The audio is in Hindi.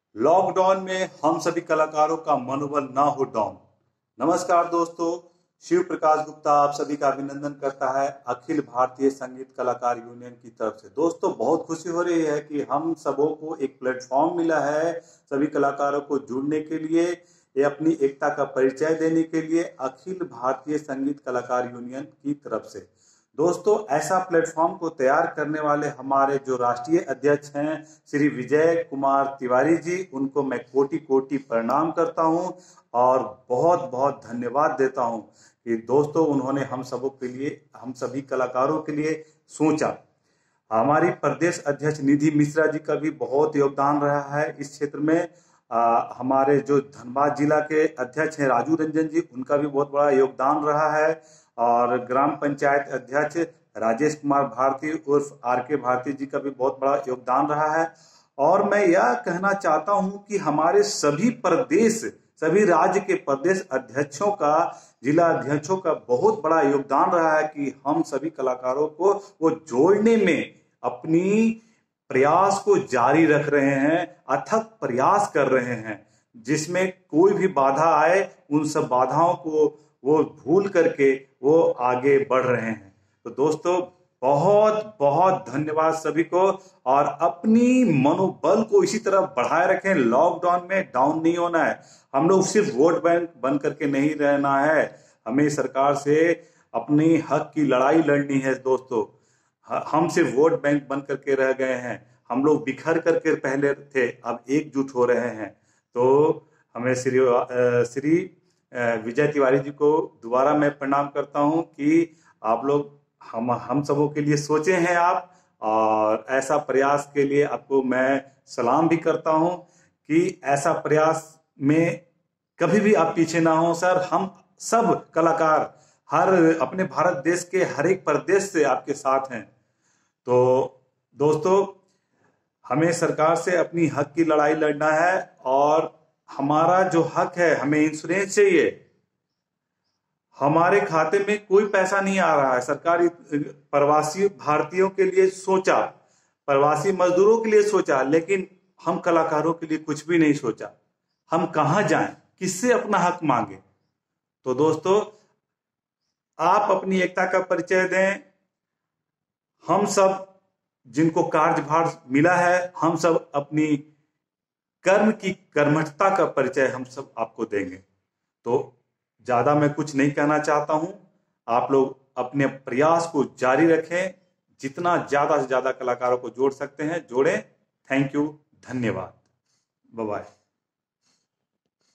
लॉकडाउन में हम सभी कलाकारों का मनोबल ना हो डाउन। नमस्कार दोस्तों, शिव प्रकाश गुप्ता आप सभी का अभिनंदन करता है अखिल भारतीय संगीत कलाकार यूनियन की तरफ से। दोस्तों, बहुत खुशी हो रही है कि हम सबों को एक प्लेटफॉर्म मिला है सभी कलाकारों को जुड़ने के लिए, ये अपनी एकता का परिचय देने के लिए अखिल भारतीय संगीत कलाकार यूनियन की तरफ से। दोस्तों, ऐसा प्लेटफॉर्म को तैयार करने वाले हमारे जो राष्ट्रीय अध्यक्ष हैं श्री विजय कुमार तिवारी जी, उनको मैं कोटि कोटि प्रणाम करता हूं और बहुत बहुत धन्यवाद देता हूं कि दोस्तों उन्होंने हम सबों के लिए, हम सभी कलाकारों के लिए सोचा। हमारी प्रदेश अध्यक्ष निधि मिश्रा जी का भी बहुत योगदान रहा है इस क्षेत्र में। हमारे जो धनबाद जिला के अध्यक्ष हैं राजू रंजन जी, उनका भी बहुत बड़ा योगदान रहा है। और ग्राम पंचायत अध्यक्ष राजेश कुमार भारती उर्फ आर के भारती जी का भी बहुत बड़ा योगदान रहा है। और मैं यह कहना चाहता हूं कि हमारे सभी प्रदेश, सभी राज्य के प्रदेश अध्यक्षों का, जिला अध्यक्षों का बहुत बड़ा योगदान रहा है कि हम सभी कलाकारों को वो जोड़ने में अपनी प्रयास को जारी रख रहे हैं, अथक प्रयास कर रहे हैं, जिसमें कोई भी बाधा आए उन सब बाधाओं को वो भूल करके वो आगे बढ़ रहे हैं। तो दोस्तों, बहुत बहुत धन्यवाद सभी को और अपनी मनोबल को इसी तरह बढ़ाए रखें। लॉकडाउन में डाउन नहीं होना है। हम लोग सिर्फ वोट बैंक बन करके नहीं रहना है, हमें सरकार से अपनी हक की लड़ाई लड़नी है। दोस्तों, हम सिर्फ वोट बैंक बन करके रह गए हैं। हम लोग बिखर करके पहले थे, अब एकजुट हो रहे हैं। तो हमें श्री विजय तिवारी जी को दोबारा मैं प्रणाम करता हूं कि आप लोग हम सबों के लिए सोचे हैं आप, और ऐसा प्रयास के लिए आपको मैं सलाम भी करता हूं कि ऐसा प्रयास में कभी भी आप पीछे ना हो सर। हम सब कलाकार हर अपने भारत देश के हर एक प्रदेश से आपके साथ हैं। तो दोस्तों, हमें सरकार से अपनी हक की लड़ाई लड़ना है और हमारा जो हक है, हमें इंश्योरेंस चाहिए। हमारे खाते में कोई पैसा नहीं आ रहा है। सरकार प्रवासी भारतीयों के लिए सोचा, प्रवासी मजदूरों के लिए सोचा, लेकिन हम कलाकारों के लिए कुछ भी नहीं सोचा। हम कहां जाएं, किससे अपना हक मांगे? तो दोस्तों, आप अपनी एकता का परिचय दें। हम सब जिनको कार्यभार मिला है, हम सब अपनी कर्म की कर्मठता का परिचय हम सब आपको देंगे। तो ज्यादा मैं कुछ नहीं कहना चाहता हूं। आप लोग अपने प्रयास को जारी रखें, जितना ज्यादा से ज्यादा कलाकारों को जोड़ सकते हैं जोड़ें। थैंक यू, धन्यवाद, बाय बाय।